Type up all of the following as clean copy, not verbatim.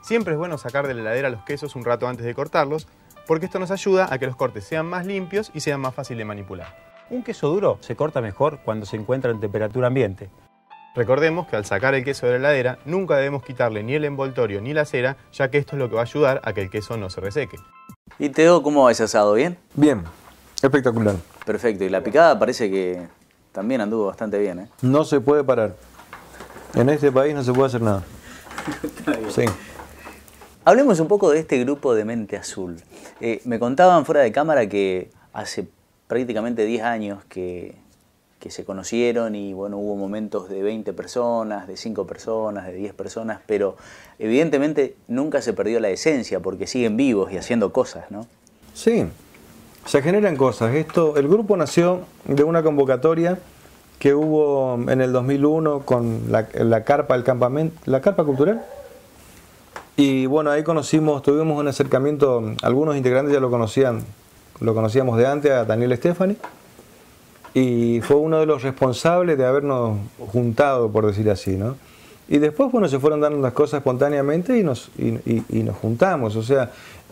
Siempre es bueno sacar de la heladera los quesos un rato antes de cortarlos, porque esto nos ayuda a que los cortes sean más limpios y sean más fáciles de manipular. Un queso duro se corta mejor cuando se encuentra en temperatura ambiente. Recordemos que al sacar el queso de la heladera, nunca debemos quitarle ni el envoltorio ni la cera, ya que esto es lo que va a ayudar a que el queso no se reseque. ¿Y Teo, cómo va ese asado? ¿Bien? Bien, espectacular. Perfecto. Y la picada parece que también anduvo bastante bien, ¿eh? No se puede parar. En este país no se puede hacer nada. Sí. Hablemos un poco de este grupo de Mente Azul. Me contaban fuera de cámara que hace prácticamente 10 años que se conocieron y bueno, hubo momentos de 20 personas, de 5 personas, de 10 personas, pero evidentemente nunca se perdió la esencia porque siguen vivos y haciendo cosas, ¿no? Sí, se generan cosas. El grupo nació de una convocatoria que hubo en el 2001 con la carpa del campamento, la carpa cultural. Y bueno, ahí tuvimos un acercamiento, algunos integrantes ya lo conocíamos de antes, a Daniel Stefani, y fue uno de los responsables de habernos juntado, por decir así, ¿no? Y después, bueno, se fueron dando las cosas espontáneamente y nos juntamos. O sea,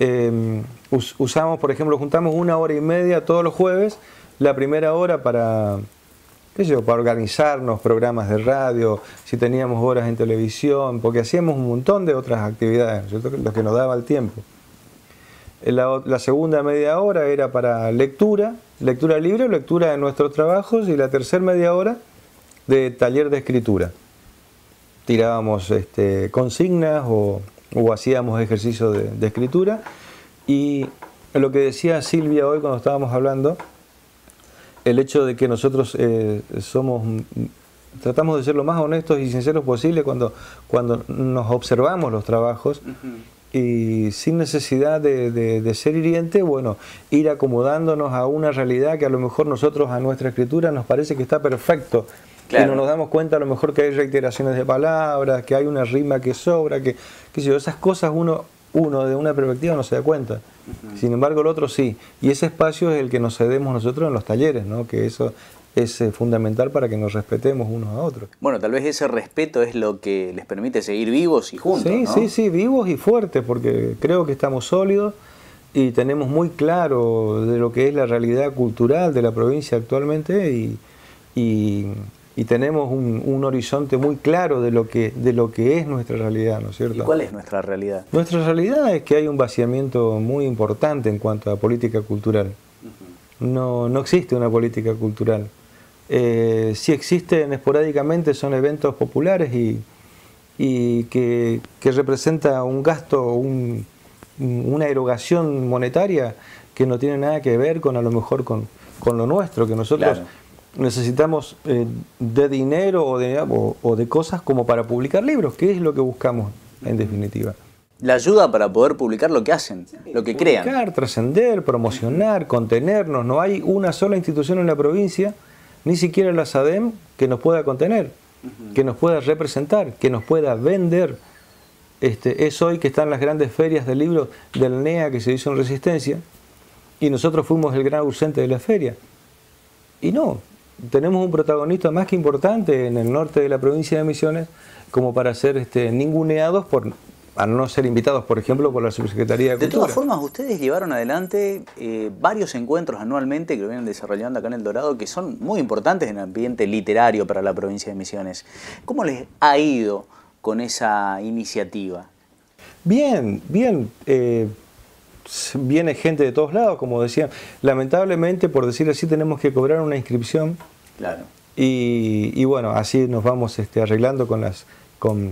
por ejemplo, juntamos 1 hora y media todos los jueves, la primera hora para organizarnos, programas de radio, si teníamos horas en televisión, porque hacíamos un montón de otras actividades, ¿cierto? Lo que nos daba el tiempo. La segunda media hora era para lectura libre, lectura de nuestros trabajos, y la tercera media hora de taller de escritura. Tirábamos consignas o hacíamos ejercicios de escritura. Y lo que decía Silvia hoy cuando estábamos hablando, el hecho de que nosotros tratamos de ser lo más honestos y sinceros posible cuando nos observamos los trabajos. Y sin necesidad de ser hiriente, bueno, ir acomodándonos a una realidad que a lo mejor nosotros a nuestra escritura nos parece que está perfecto. Claro. Y no nos damos cuenta a lo mejor que hay reiteraciones de palabras, que hay una rima que sobra, esas cosas uno de una perspectiva no se da cuenta. Sin embargo el otro sí. Y ese espacio es el que nos cedemos nosotros en los talleres, ¿no? Que eso es fundamental para que nos respetemos unos a otros. Bueno, tal vez ese respeto es lo que les permite seguir vivos y juntos, sí, ¿no? Sí, vivos y fuertes, porque creo que estamos sólidos y tenemos muy claro de lo que es la realidad cultural de la provincia actualmente y tenemos un horizonte muy claro de lo que es nuestra realidad, ¿no es cierto? ¿Y cuál es nuestra realidad? Nuestra realidad es que hay un vaciamiento muy importante en cuanto a política cultural. No existe una política cultural. Si existen esporádicamente son eventos populares y que representa un gasto, una erogación monetaria que no tiene nada que ver con a lo mejor con lo nuestro, que nosotros necesitamos de dinero o de cosas como para publicar libros, que es lo que buscamos en definitiva. La ayuda para poder publicar lo que hacen, lo que crean. Publicar, trascender, promocionar, contenernos. No hay una sola institución en la provincia, ni siquiera la SADEM, que nos pueda contener, que nos pueda representar, que nos pueda vender. Es hoy que están las grandes ferias de libros del NEA que se hizo en Resistencia, y nosotros fuimos el gran ausente de la feria. Y no, tenemos un protagonista más que importante en el norte de la provincia de Misiones, como para ser ninguneados a no ser invitados, por ejemplo, por la Subsecretaría de Cultura. De todas formas, ustedes llevaron adelante varios encuentros anualmente que lo vienen desarrollando acá en El Dorado, que son muy importantes en el ambiente literario para la provincia de Misiones. ¿Cómo les ha ido con esa iniciativa? Bien. Viene gente de todos lados, como decía. Lamentablemente, por decir así, tenemos que cobrar una inscripción. Claro. Y bueno, así nos vamos arreglando con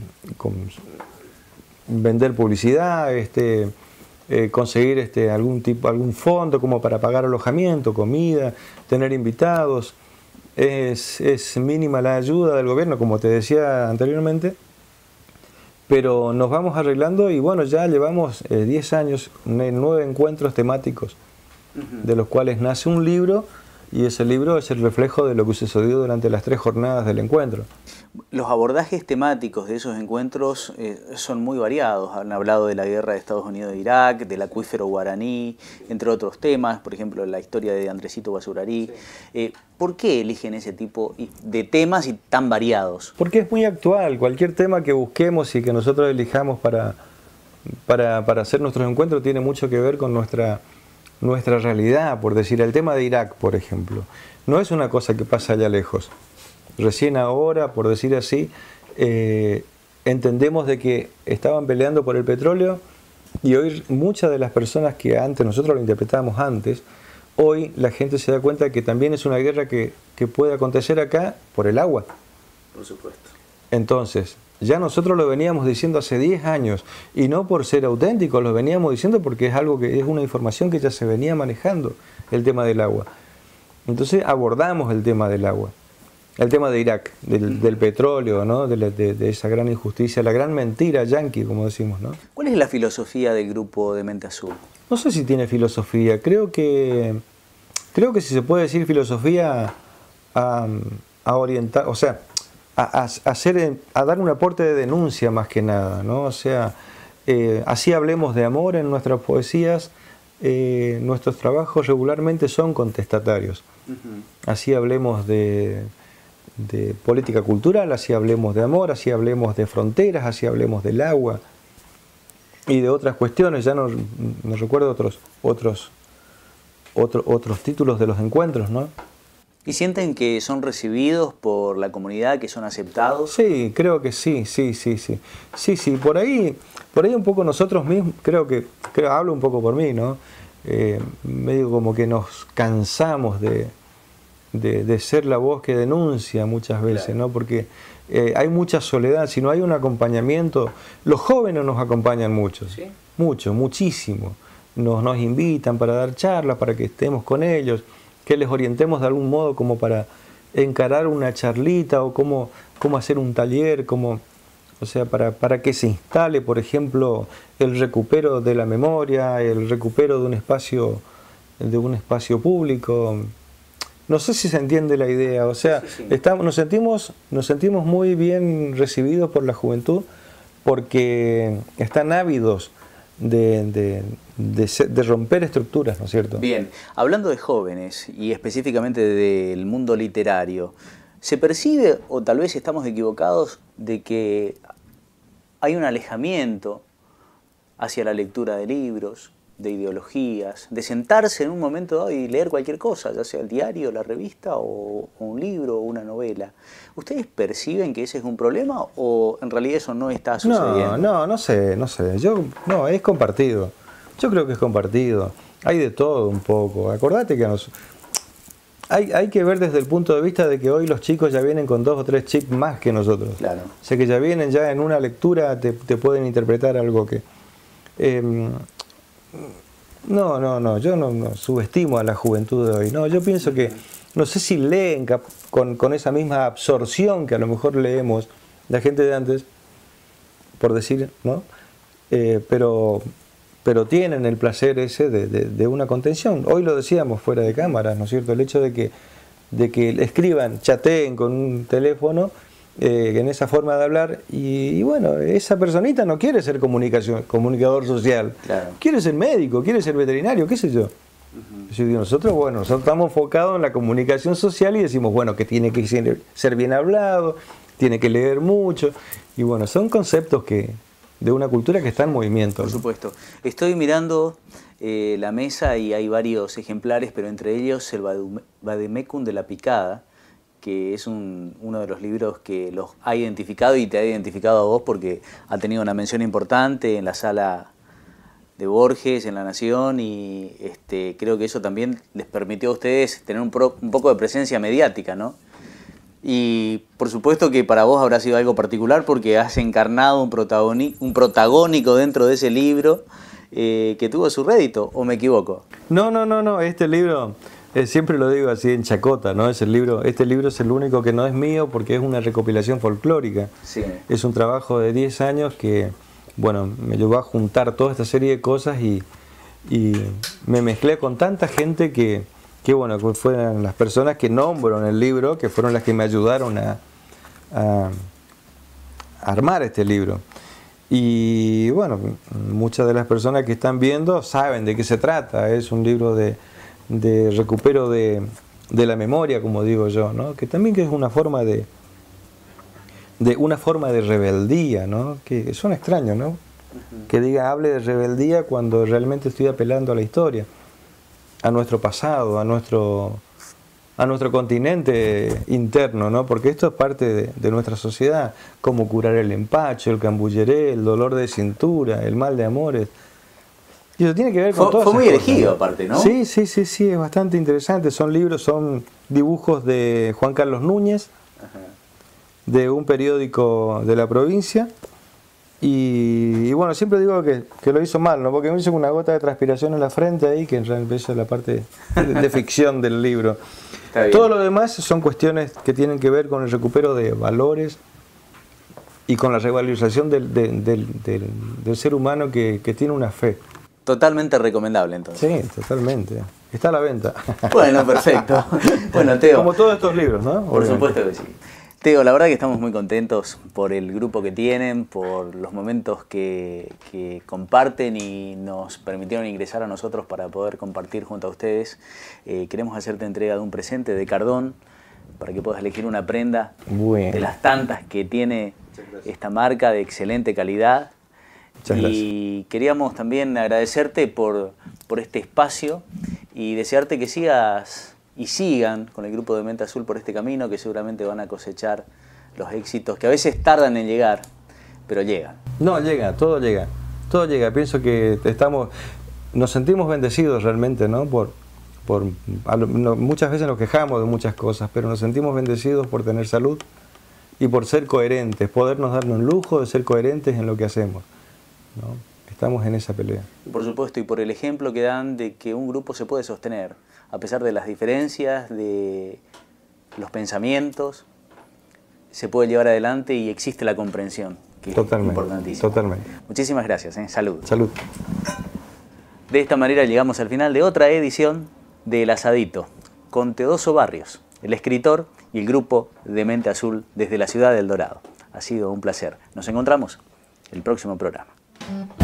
vender publicidad, conseguir algún fondo como para pagar alojamiento, comida, tener invitados. Es mínima la ayuda del gobierno, como te decía anteriormente, pero nos vamos arreglando y bueno, ya llevamos 10 años, 9 encuentros temáticos, de los cuales nace un libro, y ese libro es el reflejo de lo que sucedió durante las 3 jornadas del encuentro. Los abordajes temáticos de esos encuentros son muy variados. Han hablado de la guerra de Estados Unidos de Irak, del acuífero guaraní, entre otros temas, por ejemplo, la historia de Andresito Basurarí. ¿Por qué eligen ese tipo de temas y tan variados? Porque es muy actual. Cualquier tema que busquemos y que nosotros elijamos para hacer nuestros encuentros tiene mucho que ver con nuestra realidad, por decir, el tema de Irak, por ejemplo. No es una cosa que pasa allá lejos. Recién ahora, por decir así, entendemos de que estaban peleando por el petróleo y hoy muchas de las personas que antes, nosotros lo interpretábamos antes, hoy la gente se da cuenta que también es una guerra que puede acontecer acá por el agua. Por supuesto. Entonces, ya nosotros lo veníamos diciendo hace 10 años y no por ser auténticos, lo veníamos diciendo porque es algo que es una información que ya se venía manejando, el tema del agua. Entonces abordamos el tema del agua, el tema de Irak, del petróleo, ¿no? de esa gran injusticia, la gran mentira yanqui, como decimos, ¿no? ¿Cuál es la filosofía del grupo de Mente Azul? No sé si tiene filosofía, creo que si se puede decir filosofía a orientar, o sea, a dar un aporte de denuncia más que nada, ¿no? O sea, así hablemos de amor en nuestras poesías, nuestros trabajos regularmente son contestatarios. Así hablemos de política cultural, así hablemos de amor, así hablemos de fronteras, así hablemos del agua y de otras cuestiones. Ya no recuerdo otros títulos de los encuentros, ¿no? ¿Y sienten que son recibidos por la comunidad, que son aceptados? Sí, creo que sí. Sí, por ahí un poco nosotros mismos, hablo un poco por mí, ¿no? Medio como que nos cansamos de ser la voz que denuncia muchas veces, claro, ¿no? Porque hay mucha soledad, si no hay un acompañamiento, los jóvenes nos acompañan mucho, ¿sí? Muchísimo. Nos invitan para dar charlas, para que estemos con ellos, que les orientemos de algún modo como para encarar una charlita o cómo hacer un taller, o sea, para que se instale, por ejemplo, el recupero de la memoria, el recupero de un espacio público. No sé si se entiende la idea, o sea, sí. Nos sentimos muy bien recibidos por la juventud porque están ávidos de romper estructuras, ¿no es cierto? Bien, hablando de jóvenes y específicamente del mundo literario, ¿se percibe, o tal vez estamos equivocados, de que hay un alejamiento hacia la lectura de libros, de ideologías, de sentarse en un momento dado y leer cualquier cosa, ya sea el diario, la revista o un libro o una novela? ¿Ustedes perciben que ese es un problema o en realidad eso no está sucediendo? No sé. Es compartido. Yo creo que es compartido. Hay de todo un poco. Acordate que hay que ver desde el punto de vista de que hoy los chicos ya vienen con 2 o 3 chips más que nosotros. Claro. O sea que ya vienen ya en una lectura, te pueden interpretar algo que... yo no subestimo a la juventud de hoy. No, yo pienso que, no sé si leen con esa misma absorción que a lo mejor leemos la gente de antes, por decir, ¿no? Pero tienen el placer ese de una contención. Hoy lo decíamos fuera de cámaras, ¿no es cierto? El hecho de que escriban, chateen con un teléfono, en esa forma de hablar, y bueno, esa personita no quiere ser comunicador social, claro, quiere ser médico, quiere ser veterinario, qué sé yo. Nosotros estamos enfocados en la comunicación social y decimos, bueno, que tiene que ser bien hablado, tiene que leer mucho, y bueno, son conceptos de una cultura que está en movimiento. Por supuesto. Estoy mirando la mesa y hay varios ejemplares, pero entre ellos el Vademecum de la Picada, que es uno de los libros que los ha identificado y te ha identificado a vos porque ha tenido una mención importante en la sala de Borges, en La Nación, y creo que eso también les permitió a ustedes tener un poco de presencia mediática, ¿no? Y por supuesto que para vos habrá sido algo particular porque has encarnado un protagónico dentro de ese libro que tuvo su rédito, ¿o me equivoco? No, este libro... siempre lo digo así en chacota, ¿no? Este libro es el único que no es mío porque es una recopilación folclórica. Sí. Es un trabajo de 10 años que, bueno, me llevó a juntar toda esta serie de cosas y me mezclé con tanta gente que bueno, que fueron las personas que nombro en el libro, que fueron las que me ayudaron a armar este libro. Y bueno, muchas de las personas que están viendo saben de qué se trata. Es un libro de recupero de la memoria, como digo yo, ¿no? Que también que es una forma de rebeldía, ¿no? Que son extraños, ¿no? que diga, hable de rebeldía cuando realmente estoy apelando a la historia, a nuestro pasado, a nuestro continente interno, ¿no? Porque esto es parte de nuestra sociedad, cómo curar el empacho, el cambulleré, el dolor de cintura, el mal de amores. Y eso tiene que ver con todo. Fue muy elegido, ¿no? Aparte, ¿no? Sí, es bastante interesante. Son libros, son dibujos de Juan Carlos Núñez, de un periódico de la provincia. Y bueno, siempre digo que lo hizo mal, ¿no? Porque me hizo una gota de transpiración en la frente ahí, que en realidad es la parte de ficción del libro. Todo lo demás son cuestiones que tienen que ver con el recupero de valores y con la revalorización del ser humano que tiene una fe. Totalmente recomendable, entonces. Sí, totalmente. Está a la venta. Bueno, perfecto. Bueno, Teo. Como todos estos libros, ¿no? Por supuesto que sí. Teo, la verdad que estamos muy contentos por el grupo que tienen, por los momentos que comparten y nos permitieron ingresar a nosotros para poder compartir junto a ustedes. Queremos hacerte entrega de un presente de Cardón para que puedas elegir una prenda de las tantas que tiene esta marca de excelente calidad. Muchas gracias. Y queríamos también agradecerte por este espacio y desearte que sigas y sigan con el grupo de Mente Azul por este camino, que seguramente van a cosechar los éxitos que a veces tardan en llegar, pero llegan. No, llega, todo llega. Todo llega. Pienso que nos sentimos bendecidos realmente, ¿no? Muchas veces nos quejamos de muchas cosas, pero nos sentimos bendecidos por tener salud y por ser coherentes, podernos darnos el lujo de ser coherentes en lo que hacemos, ¿no? Estamos en esa pelea. Por supuesto, y por el ejemplo que dan de que un grupo se puede sostener, a pesar de las diferencias, de los pensamientos, se puede llevar adelante y existe la comprensión, que es importantísimo. Totalmente. Muchísimas gracias. Salud. Salud. De esta manera llegamos al final de otra edición de El Asadito, con Teodoso Barrios, el escritor y el grupo de Mente Azul desde la ciudad del Dorado. Ha sido un placer. Nos encontramos el próximo programa.